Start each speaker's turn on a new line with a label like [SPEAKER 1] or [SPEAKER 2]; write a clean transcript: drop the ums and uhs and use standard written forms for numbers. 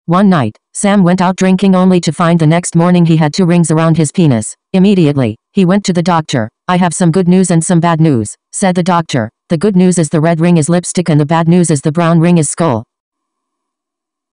[SPEAKER 1] One night, Sam went out drinking only to find the next morning he had 2 rings around his penis. Immediately, he went to the doctor. "I have some good news and some bad news," said the doctor. "The good news is the red ring is lipstick and the bad news is the brown ring is Skoal."